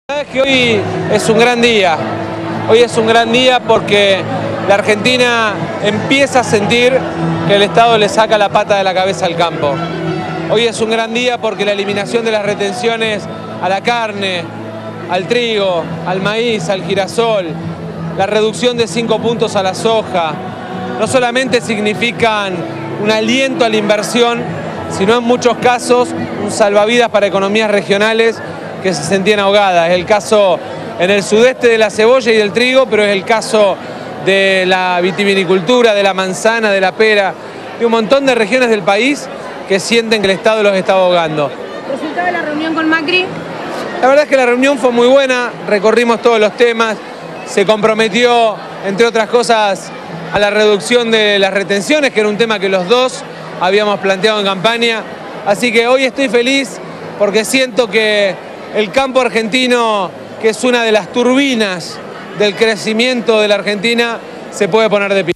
La verdad es que hoy es un gran día. Hoy es un gran día porque la Argentina empieza a sentir que el Estado le saca la pata de la cabeza al campo. Hoy es un gran día porque la eliminación de las retenciones a la carne, al trigo, al maíz, al girasol, la reducción de 5 puntos a la soja, no solamente significan un aliento a la inversión, sino en muchos casos un salvavidas para economías regionales que se sentían ahogadas. Es el caso en el sudeste de la cebolla y del trigo, pero es el caso de la vitivinicultura, de la manzana, de la pera, de un montón de regiones del país que sienten que el Estado los está ahogando. ¿Resultado de la reunión con Macri? La verdad es que la reunión fue muy buena, recorrimos todos los temas, se comprometió, entre otras cosas, a la reducción de las retenciones, que era un tema que los dos habíamos planteado en campaña. Así que hoy estoy feliz porque siento que el campo argentino, que es una de las turbinas del crecimiento de la Argentina, se puede poner de pie.